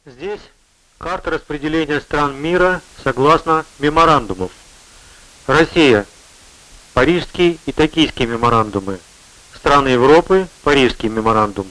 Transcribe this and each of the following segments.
Здесь карта распределения стран мира согласно меморандумов. Россия – Парижский и Токийский меморандумы. Страны Европы – Парижский меморандум.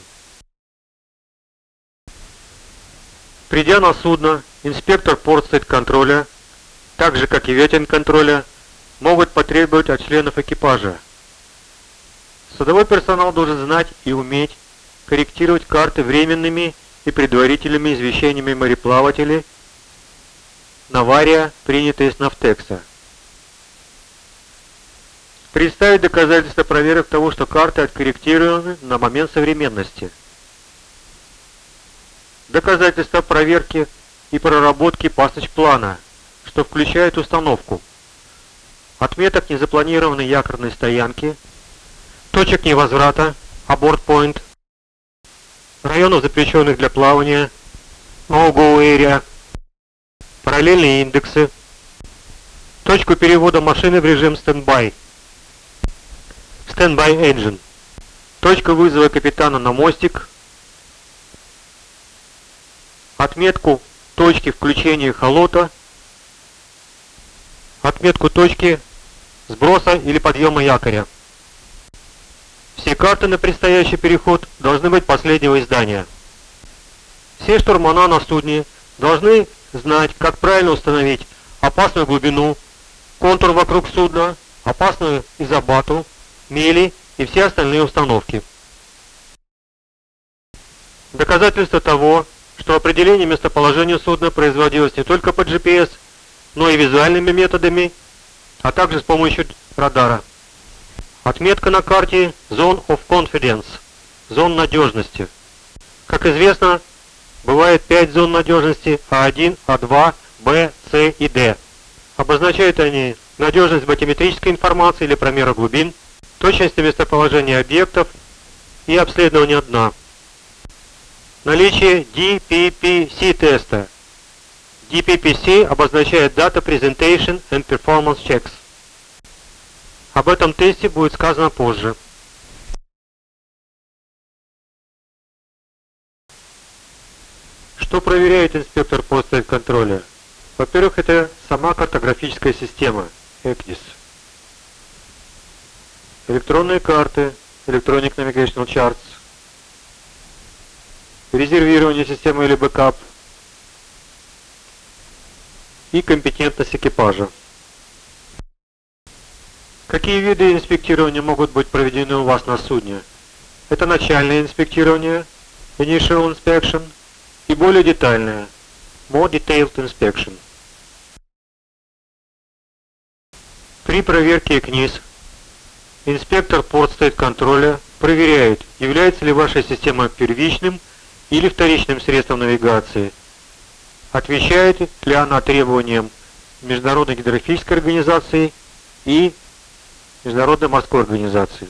Придя на судно, инспектор портстейт-контроля, так же как и ветеринг-контроля, могут потребовать от членов экипажа. Судовой персонал должен знать и уметь корректировать карты временными и предварительными извещениями мореплавателей Навария, принятые с Навтекса. Представить доказательства проверок того, что карты откорректированы на момент современности. Доказательства проверки и проработки пассаж-плана, что включает установку отметок незапланированной якорной стоянки, точек невозврата, аборт-пойнт, районов, запрещенных для плавания, no-go area, параллельные индексы, точку перевода машины в режим стендбай, standby engine, точка вызова капитана на мостик, отметку точки включения эхолота, отметку точки сброса или подъема якоря. Все карты на предстоящий переход должны быть последнего издания. Все штурмана на судне должны знать, как правильно установить опасную глубину, контур вокруг судна, опасную изобату, мели и все остальные установки. Доказательство того, что определение местоположения судна производилось не только по GPS, но и визуальными методами, а также с помощью радара. Отметка на карте Zone of Confidence, зон надежности. Как известно, бывает 5 зон надежности А1, А2, Б, С и Д. Обозначают они надежность математической информации или промера глубин, точность местоположения объектов и обследование дна. Наличие DPPC теста. DPPC обозначает Data Presentation and Performance Checks. Об этом тесте будет сказано позже. Что проверяет инспектор портстейт-контроля? Во-первых, это сама картографическая система ECDIS. Электронные карты, Electronic Navigational Charts, резервирование системы или бэкап и компетентность экипажа. Какие виды инспектирования могут быть проведены у вас на судне? Это начальное инспектирование, Initial Inspection, и более детальное, More Detailed Inspection. При проверке ЭКНИС инспектор портстейт-контроля проверяет, является ли ваша система первичным или вторичным средством навигации, отвечает ли она требованиям Международной гидрографической организации и Международной морской организации.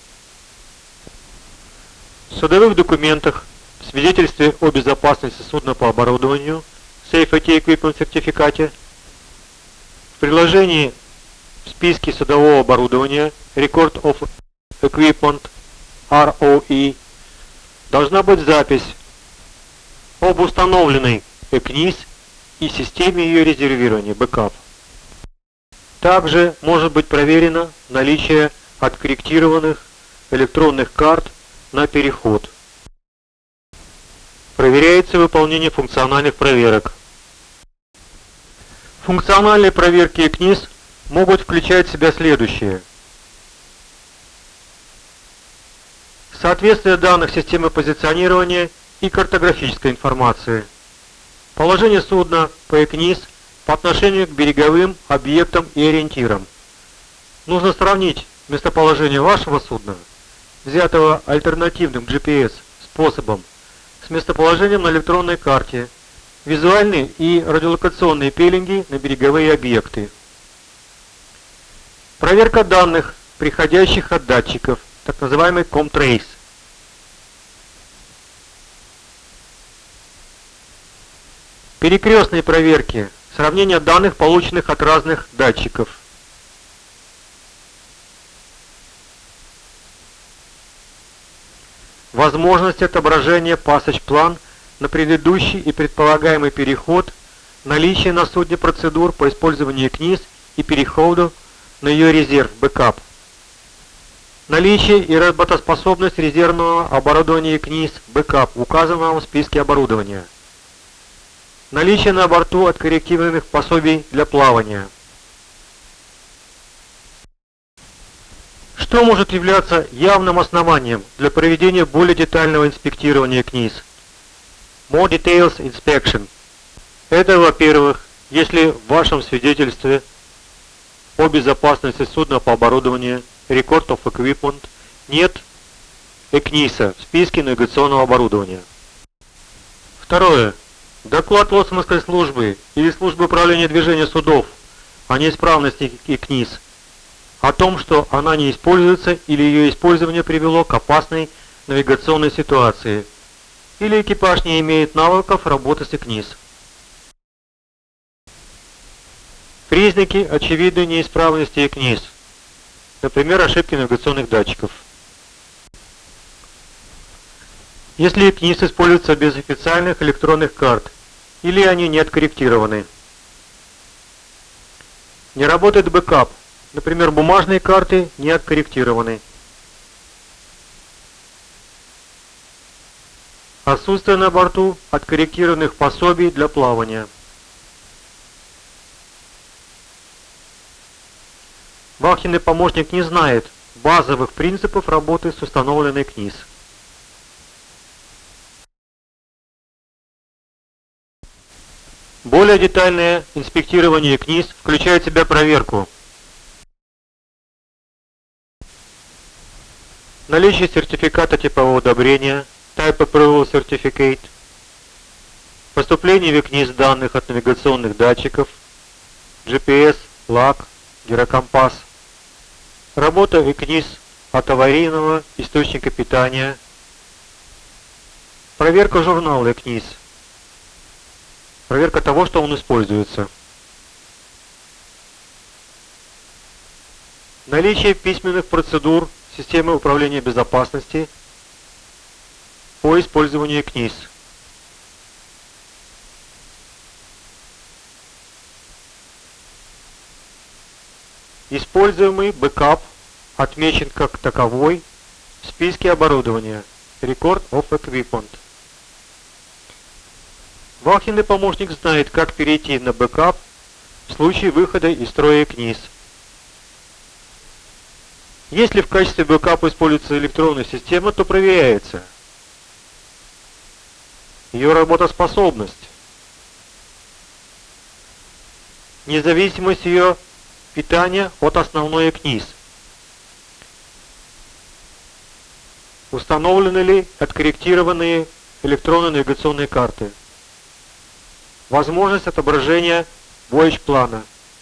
В судовых документах, в свидетельстве о безопасности судна по оборудованию, Safety Equipment сертификате, в приложении в списке судового оборудования Record of Equipment ROE должна быть запись об установленной ЭКНИС и системе ее резервирования бэкап. Также может быть проверено наличие откорректированных электронных карт на переход. Проверяется выполнение функциональных проверок. Функциональные проверки ЭКНИС могут включать в себя следующее. Соответствие данных системы позиционирования и картографической информации. Положение судна по ЭКНИС по отношению к береговым объектам и ориентирам. Нужно сравнить местоположение вашего судна, взятого альтернативным GPS способом, с местоположением на электронной карте, визуальные и радиолокационные пеленги на береговые объекты. Проверка данных, приходящих от датчиков, так называемый ComTrace. Перекрестные проверки, сравнение данных, полученных от разных датчиков. Возможность отображения пассаж-план на предыдущий и предполагаемый переход, наличие на судне процедур по использованию КНИС и переходу на ее резерв, бэкап. Наличие и работоспособность резервного оборудования КНИС, бэкап, указанного в списке оборудования. Наличие на борту откорректированных пособий для плавания. Что может являться явным основанием для проведения более детального инспектирования КНИС? More Details Inspection. Это, во-первых, если в вашем свидетельстве о безопасности судна по оборудованию Record of Equipment нет КНИСа в списке навигационного оборудования. Второе. Доклад лоцманской службы или службы управления движения судов о неисправности КНИС, о том, что она не используется или ее использование привело к опасной навигационной ситуации, или экипаж не имеет навыков работы с КНИС. Признаки очевидной неисправности КНИС, например, ошибки навигационных датчиков. Если КНИС используется без официальных электронных карт, или они не откорректированы. Не работает бэкап, например, бумажные карты не откорректированы. Отсутствие на борту откорректированных пособий для плавания. Вахтенный помощник не знает базовых принципов работы с установленной КНИС. Более детальное инспектирование КНИС включает в себя проверку наличие сертификата типового одобрения, Type Approval Certificate, поступление в КНИС данных от навигационных датчиков, GPS, ЛАК, гирокомпас, работа КНИС от аварийного источника питания, проверка журнала КНИС, проверка того, что он используется. Наличие письменных процедур системы управления безопасности по использованию КНИС. Используемый бэкап отмечен как таковой в списке оборудования Record of Equipment. Вахтенный помощник знает, как перейти на бэкап в случае выхода из строя КНИС. Если в качестве бэкапа используется электронная система, то проверяется ее работоспособность, независимость ее питания от основной КНИС, установлены ли откорректированные электронные навигационные карты, возможность отображения voyage плана.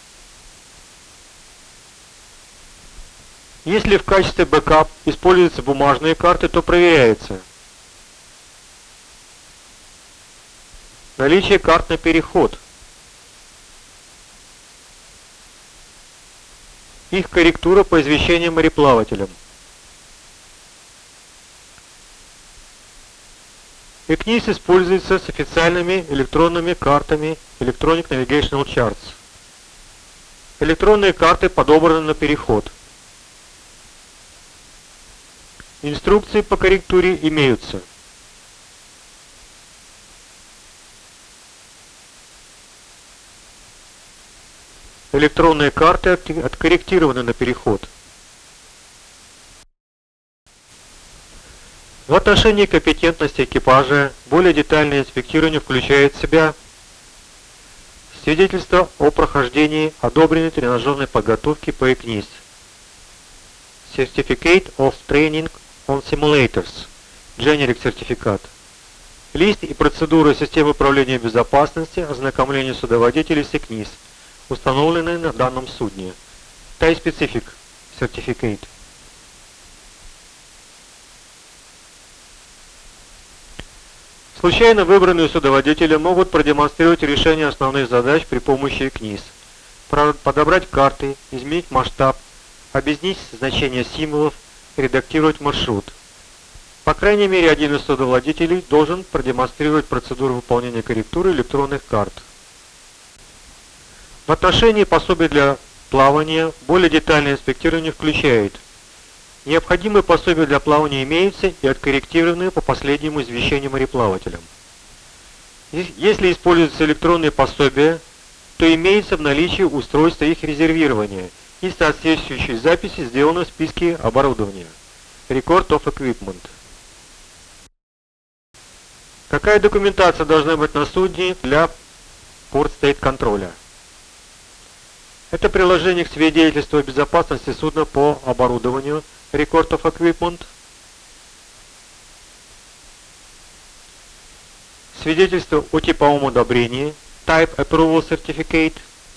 Если в качестве бэкап используются бумажные карты, то проверяется наличие карт на переход, их корректура по извещениям мореплавателям. КНИС используется с официальными электронными картами Electronic Navigational Charts. Электронные карты подобраны на переход. Инструкции по корректуре имеются. Электронные карты откорректированы на переход. В отношении компетентности экипажа более детальное инспектирование включает в себя свидетельство о прохождении одобренной тренажерной подготовки по КНИС, Certificate of Training on Simulators, Generic сертификат, лист и процедуры системы управления безопасности, ознакомления судоводителей с КНИС, установленные на данном судне, Type Specific Certificate. Случайно выбранные судоводители могут продемонстрировать решение основных задач при помощи КНИС, подобрать карты, изменить масштаб, объяснить значение символов, редактировать маршрут. По крайней мере, один из судовладельцев должен продемонстрировать процедуру выполнения корректуры электронных карт. В отношении пособий для плавания более детальное инспектирование включает: необходимые пособия для плавания имеются и откорректированные по последнему извещению мореплавателям. Если используются электронные пособия, то имеется в наличии устройство их резервирования и соответствующие записи сделаны в списке оборудования Record of Equipment. Какая документация должна быть на судне для Port State контроля? Это приложение к свидетельству о безопасности судна по оборудованию Record of Equipment, свидетельство о типовом одобрении Type Approval Certificate,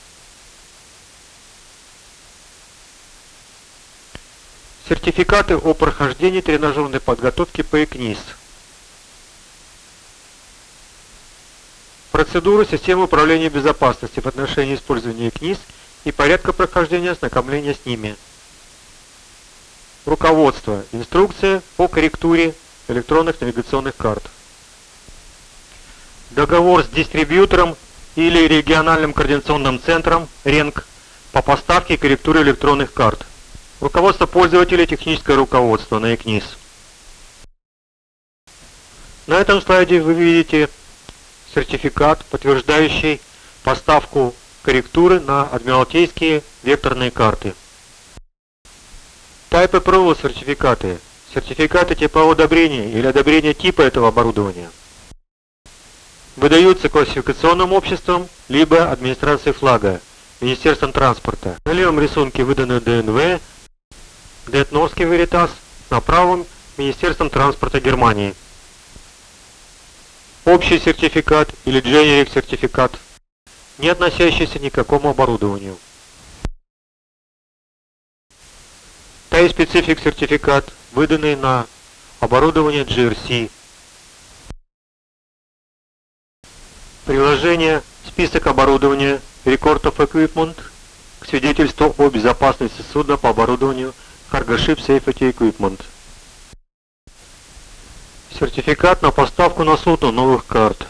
сертификаты о прохождении тренажерной подготовки по ИКНИС, процедуру системы управления безопасности в отношении использования ИКНИС и порядка прохождения ознакомления с ними, руководство, инструкция по корректуре электронных навигационных карт, договор с дистрибьютором или региональным координационным центром РЕНК по поставке и корректуре электронных карт, руководство пользователя, техническое руководство на ИКНИС. На этом слайде вы видите сертификат, подтверждающий поставку корректуры на адмиралтейские векторные карты. Type Approval сертификаты, сертификаты типового одобрения или одобрения типа этого оборудования, выдаются классификационным обществом либо администрацией флага, Министерством транспорта. На левом рисунке выданы ДНВ, Детнорский Веритас, на правом Министерством транспорта Германии. Общий сертификат или Generic сертификат, не относящийся ни к какому оборудованию. Type Specific сертификат, выданный на оборудование GRC. Приложение «Список оборудования» Record of Equipment к свидетельству о безопасности судна по оборудованию Cargo Ship Safety Equipment. Сертификат на поставку на судно новых карт.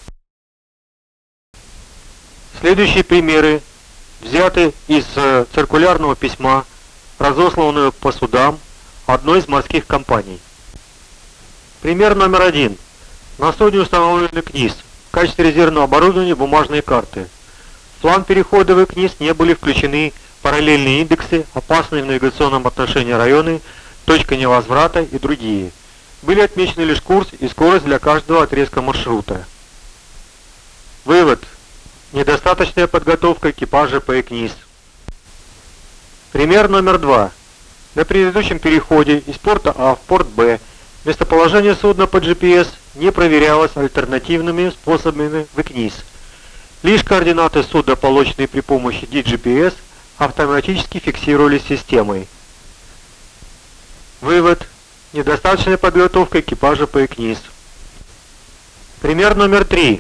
Следующие примеры взяты из циркулярного письма, разосланного по судам одной из морских компаний. Пример номер 1. На судне установлен ИКНИС. В качестве резервного оборудования бумажные карты. В план перехода в ИКНИС не были включены параллельные индексы, опасные в навигационном отношении районы, точка невозврата и другие. Были отмечены лишь курс и скорость для каждого отрезка маршрута. Вывод. Недостаточная подготовка экипажа по ИКНИС. Пример номер 2. На предыдущем переходе из порта А в порт Б местоположение судна по GPS не проверялось альтернативными способами в ИКНИС. Лишь координаты судна, полученные при помощи DGPS, автоматически фиксировались системой. Вывод. Недостаточная подготовка экипажа по ИКНИС. Пример номер 3.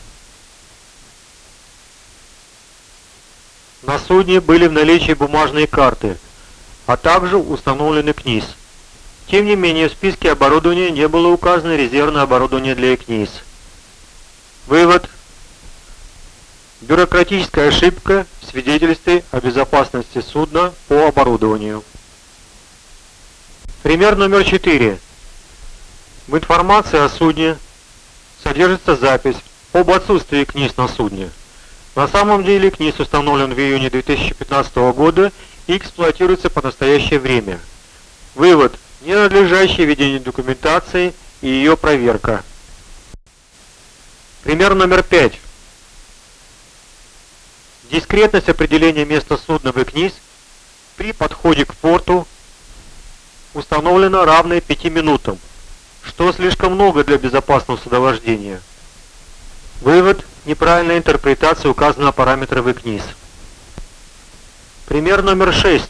На судне были в наличии бумажные карты, а также установлен ИКНИС. Тем не менее, в списке оборудования не было указано резервное оборудование для ИКНИС. Вывод. Бюрократическая ошибка в свидетельстве о безопасности судна по оборудованию. Пример номер 4. В информации о судне содержится запись об отсутствии ИКНИС на судне. На самом деле ИКНИС установлен в июне 2015 года и эксплуатируется по настоящее время. Вывод. Ненадлежащее ведение документации и ее проверка. Пример номер 5. Дискретность определения места судна в ИКНИС при подходе к порту установлена равной 5 минутам, что слишком много для безопасного судовождения. Вывод. Неправильная интерпретация указанного параметра в ИКНИС. Пример номер 6.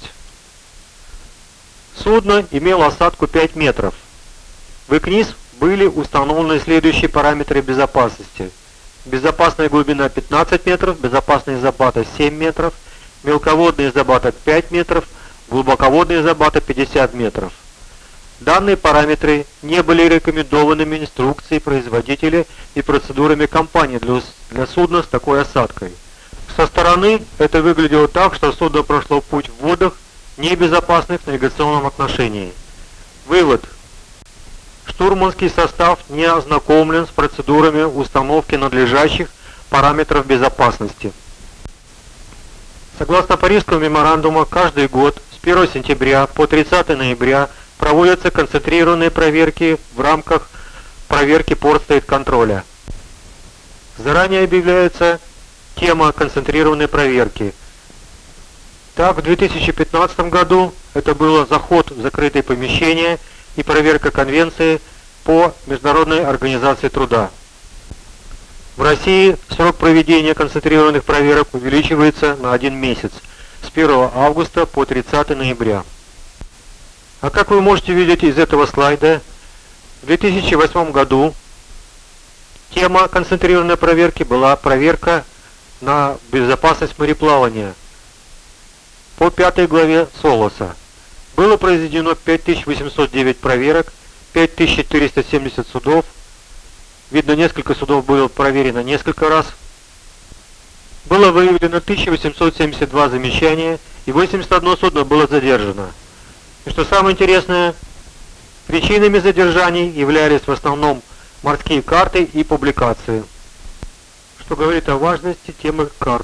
Судно имело осадку 5 метров. В ИКНИС были установлены следующие параметры безопасности. Безопасная глубина 15 метров, безопасная забата 7 метров, мелководная забата 5 метров, глубоководная забата 50 метров. Данные параметры не были рекомендованными инструкцией производителя и процедурами компании для судна с такой осадкой. Со стороны это выглядело так, что судно прошло путь в водах, небезопасных в навигационном отношении. Вывод. Штурманский состав не ознакомлен с процедурами установки надлежащих параметров безопасности. Согласно Парижскому меморандуму, каждый год с 1 сентября по 30 ноября проводятся концентрированные проверки в рамках проверки портстейт-контроля. Заранее объявляется тема концентрированной проверки. Так, в 2015 году это было заход в закрытые помещения и проверка конвенции по Международной организации труда. В России срок проведения концентрированных проверок увеличивается на 1 месяц, с 1 августа по 30 ноября. А как вы можете видеть из этого слайда, в 2008 году тема концентрированной проверки была проверка на безопасность мореплавания по 5 главе СОЛАСа. Было произведено 5809 проверок, 5470 судов. Видно, несколько судов было проверено несколько раз. Было выявлено 1872 замечания и 81 судно было задержано. И что самое интересное, причинами задержаний являлись в основном морские карты и публикации, что говорит о важности темы карт.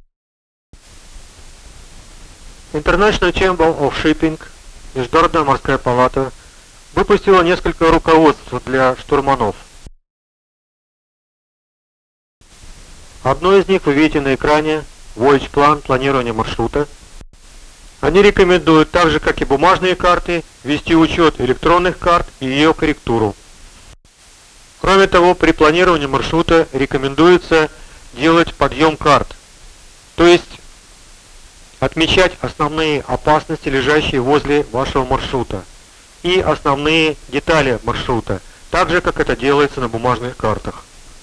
International Chamber of Shipping, Международная морская палата, выпустила несколько руководств для штурманов. Одно из них вы видите на экране, Voyage Plan, планирование маршрута. Они рекомендуют, так же как и бумажные карты, вести учет электронных карт и ее корректуру. Кроме того, при планировании маршрута рекомендуется делать подъем карт, то есть отмечать основные опасности, лежащие возле вашего маршрута, и основные детали маршрута, так же как это делается на бумажных картах.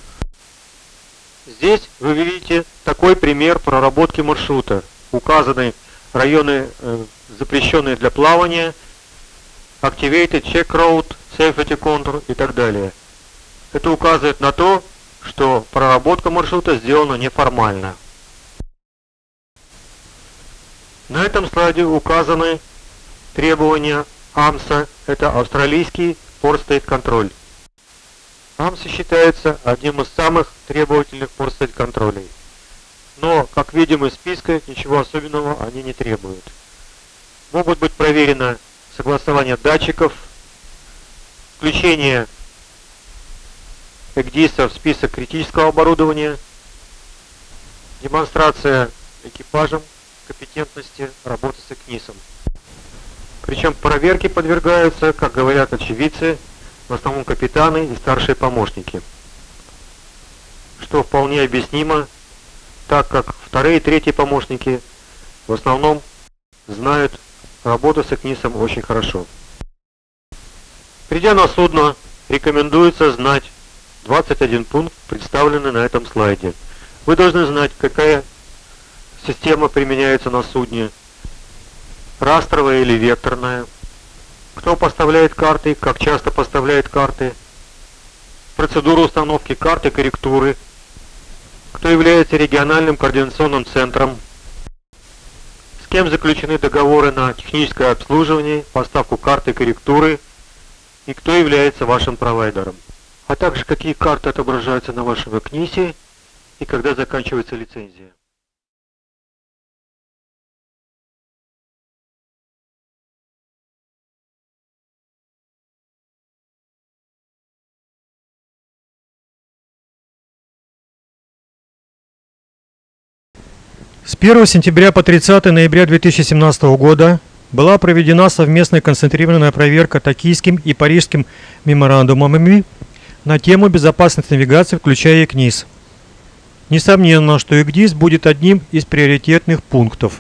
Здесь вы видите такой пример проработки маршрута. Указаны районы, запрещенные для плавания, Activated Check Route, Safety Contour и так далее. Это указывает на то, что проработка маршрута сделана неформально. На этом слайде указаны требования АМСа, это австралийский порт-стейт-контроль. АМСа считается одним из самых требовательных порт-стейт-контролей. Но, как видим из списка, ничего особенного они не требуют. Могут быть проверено согласование датчиков, включение ЭКДИСа в список критического оборудования, демонстрация экипажем компетентности работы с ЭКНИСом. Причем проверке подвергаются, как говорят очевидцы, в основном капитаны и старшие помощники. Что вполне объяснимо, так как вторые и третьи помощники в основном знают работу с ЭКНИСом очень хорошо. Придя на судно, рекомендуется знать 21 пункт, представленный на этом слайде. Вы должны знать, какая система применяется на судне, растровая или векторная, кто поставляет карты, как часто поставляет карты, процедуру установки карт и корректуры, кто является региональным координационным центром, с кем заключены договоры на техническое обслуживание, поставку карт и корректуры, и кто является вашим провайдером, а также какие карты отображаются на вашем ЭКНИСе и когда заканчивается лицензия. С 1 сентября по 30 ноября 2017 года была проведена совместная концентрированная проверка Токийским и Парижским меморандумами на тему безопасности навигации, включая ЭКНИС. Несомненно, что ЭКДИС будет одним из приоритетных пунктов.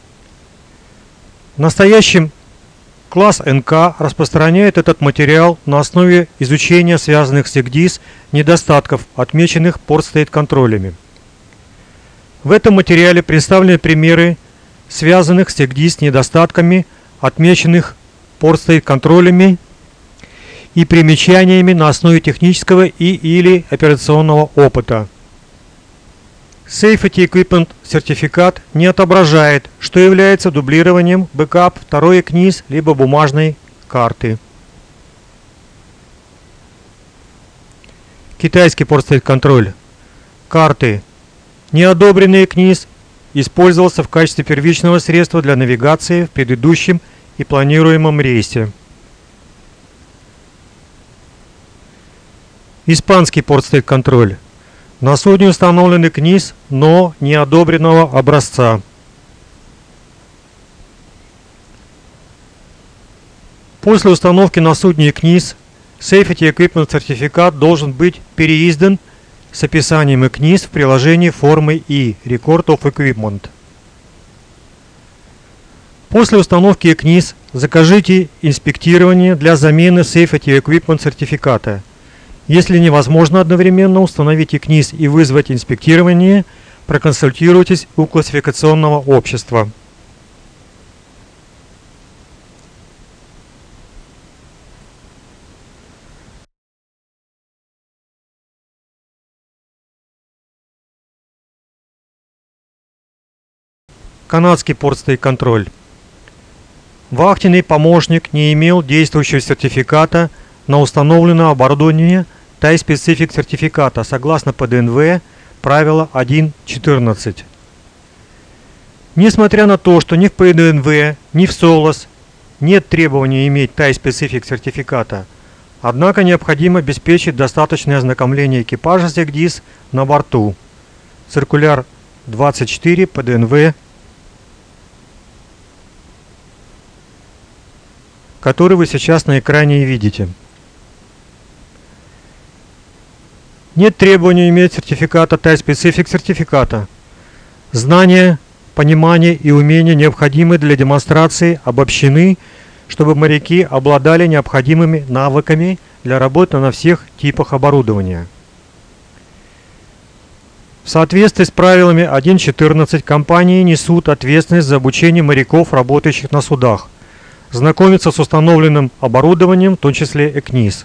В настоящем класс НК распространяет этот материал на основе изучения связанных с ЭКДИС недостатков, отмеченных порт-стейт-контролями. В этом материале представлены примеры, связанных с ЭКДИС недостатками, отмеченных порт-стейт-контролями и примечаниями на основе технического и/или операционного опыта. Safety Equipment сертификат не отображает, что является дублированием бэкап второй КНИС либо бумажной карты. Китайский портстоит-контроль. Карты, не одобренные КНИС, использовался в качестве первичного средства для навигации в предыдущем и планируемом рейсе. Испанский портстоит-контроль. На судне установлены КНИС, но не одобренного образца. После установки на судне КНИС Safety Equipment сертификат должен быть переиздан с описанием КНИС в приложении формы И Record of Equipment. После установки КНИС закажите инспектирование для замены Safety Equipment сертификата. Если невозможно одновременно установить КНИС и вызвать инспектирование, проконсультируйтесь у классификационного общества. Канадский портстоит-контроль. Вахтенный помощник не имел действующего сертификата на установленное оборудование Type-Specific сертификата согласно ПДНВ правило 1.14. Несмотря на то, что ни в ПДНВ, ни в СОЛАС нет требования иметь Type-Specific сертификата, однако необходимо обеспечить достаточное ознакомление экипажа с ЭКДИС на борту. Циркуляр 24 ПДНВ, который вы сейчас на экране и видите. Нет требования иметь сертификата Type-Specific сертификата. Знания, понимание и умения, необходимые для демонстрации, обобщены, чтобы моряки обладали необходимыми навыками для работы на всех типах оборудования. В соответствии с правилами 1.14 компании несут ответственность за обучение моряков, работающих на судах, знакомиться с установленным оборудованием, в том числе ЭКНИС.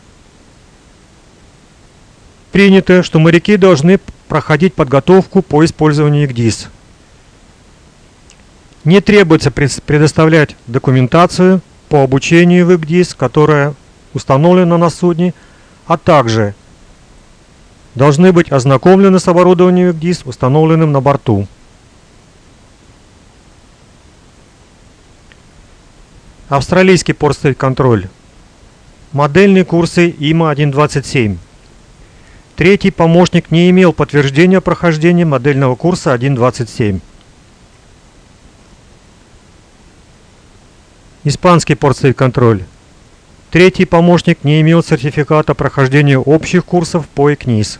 Принято, что моряки должны проходить подготовку по использованию ЭКДИС. Не требуется предоставлять документацию по обучению в ЭКДИС, которая установлена на судне, а также должны быть ознакомлены с оборудованием ЭКДИС, установленным на борту. Австралийский портстоит-контроль. Модельные курсы ИМА 1.27. Третий помощник не имел подтверждения прохождения модельного курса 1.27. Испанский портстоит-контроль. Третий помощник не имел сертификата прохождения общих курсов по ЭКНИС.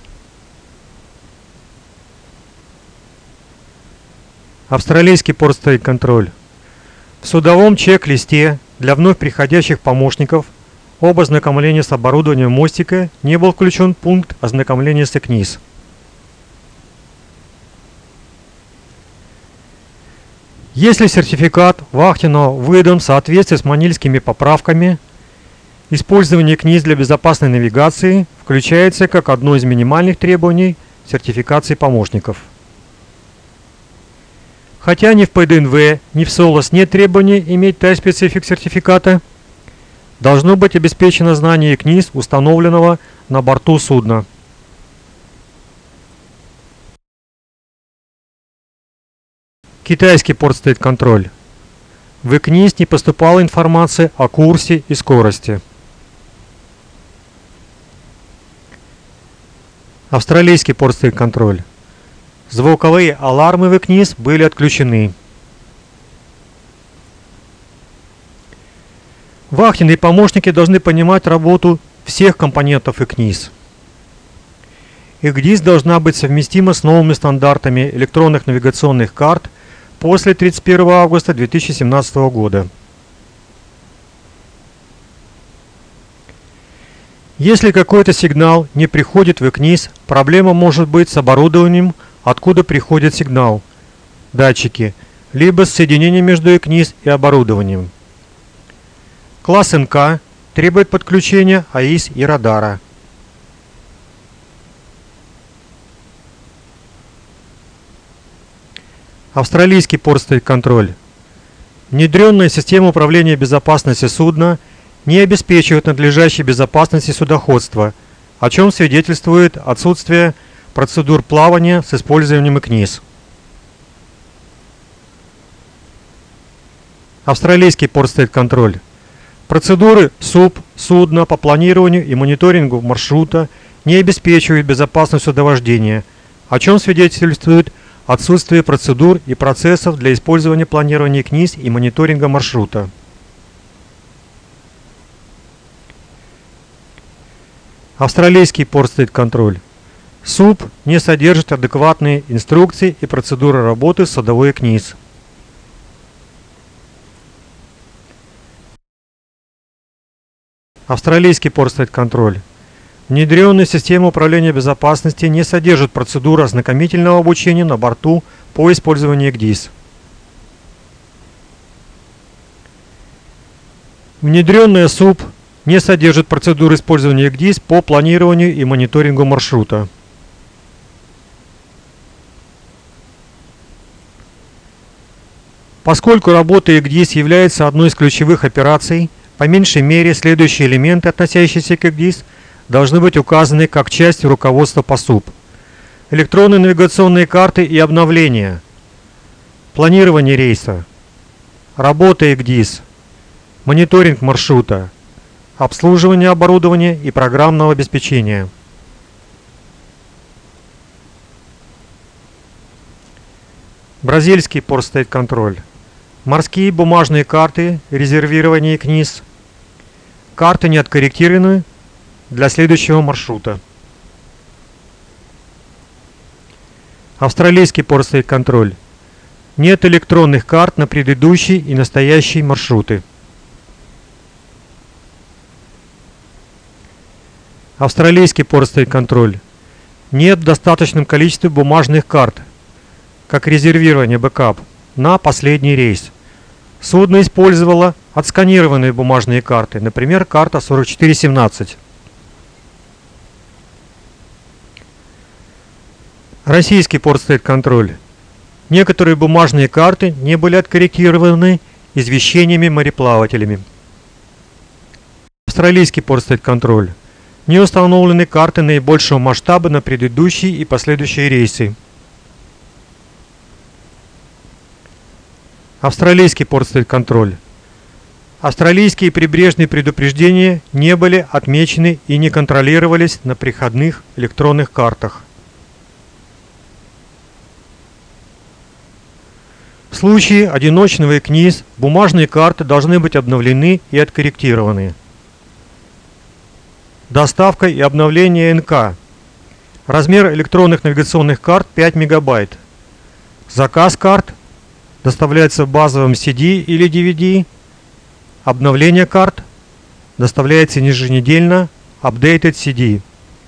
Австралийский портстоит-контроль. В судовом чек-листе для вновь приходящих помощников об ознакомлении с оборудованием мостика не был включен пункт ознакомления с ЭКНИС. Если сертификат вахтенного выдан в соответствии с манильскими поправками, использование ЭКНИС для безопасной навигации включается как одно из минимальных требований сертификации помощников. Хотя ни в ПДНВ, ни в СОЛАС нет требования иметь Type-Specific сертификата, должно быть обеспечено знание ЭКНИС, установленного на борту судна. Китайский портстоит-контроль. В ЭКНИС не поступала информация о курсе и скорости. Австралийский портстоит-контроль. Звуковые алармы в ЭКНИС были отключены. Вахтенные помощники должны понимать работу всех компонентов ЭКНИС. ЭКДИС должна быть совместима с новыми стандартами электронных навигационных карт после 31 августа 2017 года. Если какой-то сигнал не приходит в ЭКНИС, проблема может быть с оборудованием, откуда приходит сигнал, датчики, либо с соединением между ЭКНИС и оборудованием. Класс НК требует подключения АИС и радара. Австралийский портстоит-контроль. Внедренная система управления безопасности судна не обеспечивает надлежащей безопасности судоходства, о чем свидетельствует отсутствие процедур плавания с использованием ИКНИС. Австралийский портстоит-контроль. Процедуры СУП судна по планированию и мониторингу маршрута не обеспечивают безопасность судовождения, о чем свидетельствует отсутствие процедур и процессов для использования планирования ИКНИС и мониторинга маршрута. Австралийский портстоит-контроль. СУП не содержит адекватные инструкции и процедуры работы с судовой ИКНИС. Австралийский портстоит-контроль. Внедренная система управления безопасности не содержит процедуры ознакомительного обучения на борту по использованию ИКДИС. Внедренная СУП не содержит процедуры использования ИКДИС по планированию и мониторингу маршрута. Поскольку работа ИКДИС является одной из ключевых операций, по меньшей мере следующие элементы, относящиеся к ИКДИС, должны быть указаны как часть руководства по СУП. Электронные навигационные карты и обновления, планирование рейса, работа ИКДИС, мониторинг маршрута, обслуживание оборудования и программного обеспечения. Бразильский портстоит-контроль. Морские бумажные карты, резервирование ИКНИС. Карты не откорректированы для следующего маршрута. Австралийский портстоит-контроль. Нет электронных карт на предыдущий и настоящий маршруты. Австралийский портстоит-контроль. Нет в достаточном количестве бумажных карт, как резервирование бэкап, на последний рейс. Судно использовало отсканированные бумажные карты, например, карта 4417. Российский портстоит-контроль. Некоторые бумажные карты не были откорректированы извещениями мореплавателями. Австралийский портстоит-контроль. Не установлены карты наибольшего масштаба на предыдущие и последующие рейсы. Австралийский портстоит-контроль. Австралийские прибрежные предупреждения не были отмечены и не контролировались на приходных электронных картах. В случае одиночного ИКНИС бумажные карты должны быть обновлены и откорректированы. Доставка и обновление НК. Размер электронных навигационных карт 5 мегабайт. Заказ карт доставляется в базовом CD или DVD. Обновление карт доставляется еженедельно Updated CD.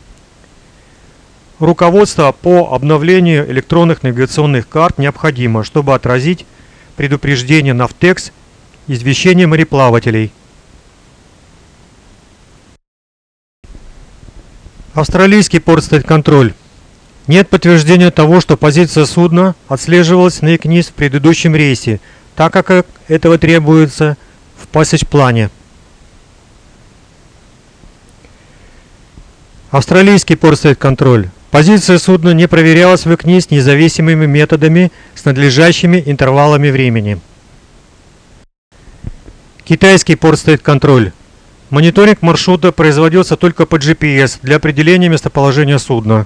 Руководство по обновлению электронных навигационных карт необходимо, чтобы отразить предупреждение Navtex и извещение мореплавателей. Австралийский портстоит-контроль. Нет подтверждения того, что позиция судна отслеживалась на ИКНИС в предыдущем рейсе, так как этого требуется в пассаж-плане. Австралийский портстоит-контроль. Позиция судна не проверялась в ИКНИС независимыми методами с надлежащими интервалами времени. Китайский портстоит-контроль. Мониторинг маршрута производился только по GPS для определения местоположения судна.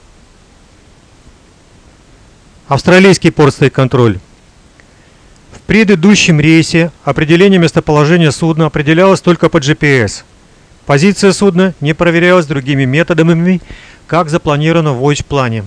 Австралийский портстоит-контроль. В предыдущем рейсе определение местоположения судна определялось только по GPS. Позиция судна не проверялась другими методами, как запланировано в Voyage-плане.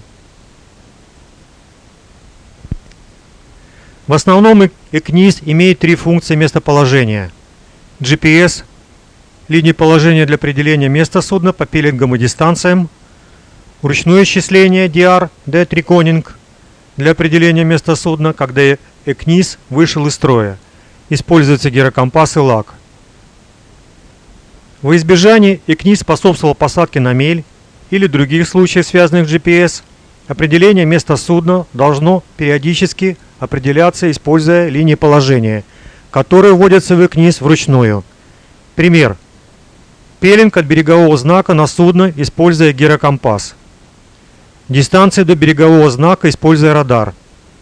В основном ИКНИС имеет три функции местоположения. GPS – линии положения для определения места судна по пилингам и дистанциям. Ручное исчисление DR – Dead Reckoning для определения места судна, когда ИКНИС вышел из строя. Используются гирокомпас и лаг. Во избежание ИКНИС способствовал посадке на мель или других случаях, связанных с GPS, определение места судна должно периодически определяться, используя линии положения, которые вводятся в ИКНИС вручную. Пример. Пелинг от берегового знака на судно, используя гирокомпас. Дистанция до берегового знака, используя радар.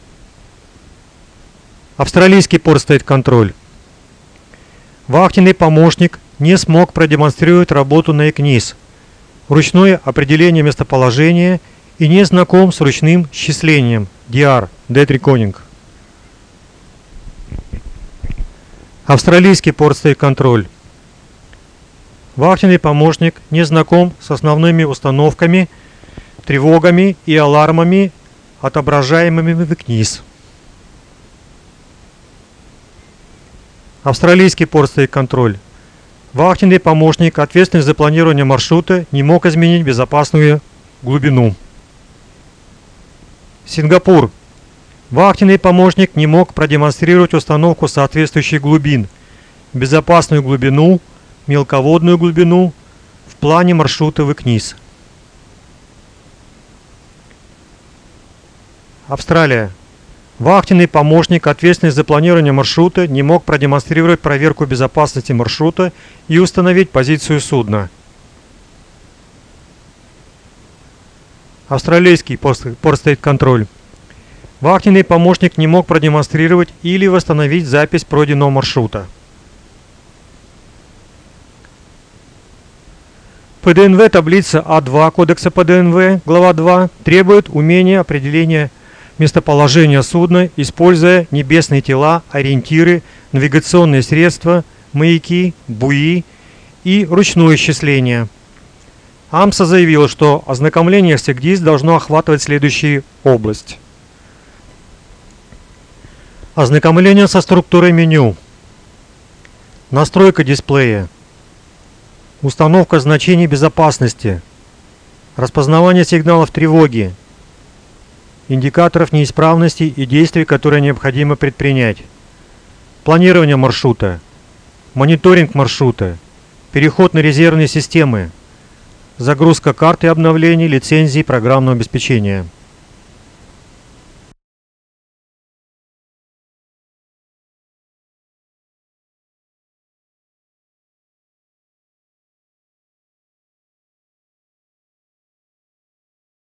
Австралийский портстейт-контроль. Вахтенный помощник не смог продемонстрировать работу на ИКНИС, ручное определение местоположения и не знаком с ручным счислением DR, Dead Reckoning. Австралийский портстейт-контроль. Вахтенный помощник не знаком с основными установками, тревогами и алармами, отображаемыми в ИКНИС. Австралийский портстейт-контроль. Вахтенный помощник, ответственный за планирование маршрута, не мог изменить безопасную глубину. Сингапур. Вахтенный помощник не мог продемонстрировать установку соответствующих глубин, безопасную глубину, мелководную глубину в плане маршрута в ИКНИС. Австралия. Вахтенный помощник, ответственный за планирование маршрута, не мог продемонстрировать проверку безопасности маршрута и установить позицию судна. Австралийский портстейт-контроль. Вахтенный помощник не мог продемонстрировать или восстановить запись пройденного маршрута. ПДНВ таблица А2 Кодекса ПДНВ, глава 2, требует умения определения местоположения судна, используя небесные тела, ориентиры, навигационные средства, маяки, буи и ручное исчисление. АМСА заявила, что ознакомление с ИКДИС должно охватывать следующие области. Ознакомление со структурой меню. Настройка дисплея. Установка значений безопасности. Распознавание сигналов тревоги. Индикаторов неисправностей и действий, которые необходимо предпринять. Планирование маршрута. Мониторинг маршрута. Переход на резервные системы. Загрузка карт и обновлений лицензий программного обеспечения.